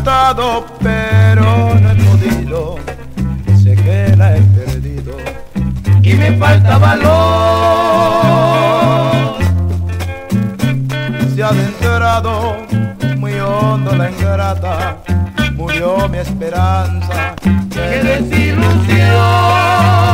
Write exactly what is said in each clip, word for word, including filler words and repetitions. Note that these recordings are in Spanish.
tratado, pero no he podido. Sé que la he perdido y me falta valor. Se ha adentrado muy hondo la ingrata, murió mi esperanza. ¡Qué desilusión!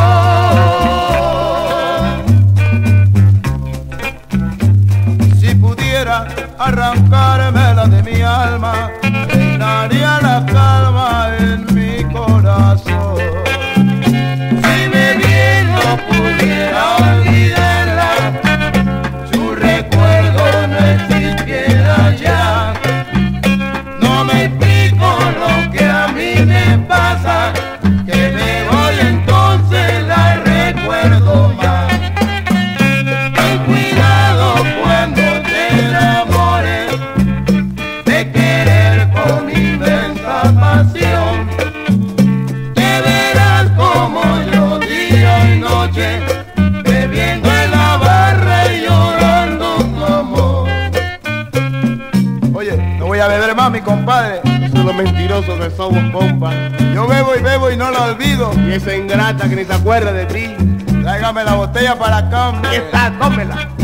Si pudiera arrancármela de mi alma, reinaría la calma en mi corazón. Si me bien no pudiera olvidarla, su recuerdo no existiera ya. No me explico lo que a mí me pasa, que me voy entonces la recuerdo más. Ten cuidado cuando te enamores de querer con inmensa pasión, que verás como yo día y noche bebiendo en la barra y llorando tu amor. Oye, no voy a beber más, mi compadre. Son los mentirosos que somos, compa. Yo bebo y bebo y no lo olvido. Y esa ingrata que ni se acuerda de ti. Tráigame la botella para acá, hombre. Aquí está, tómela.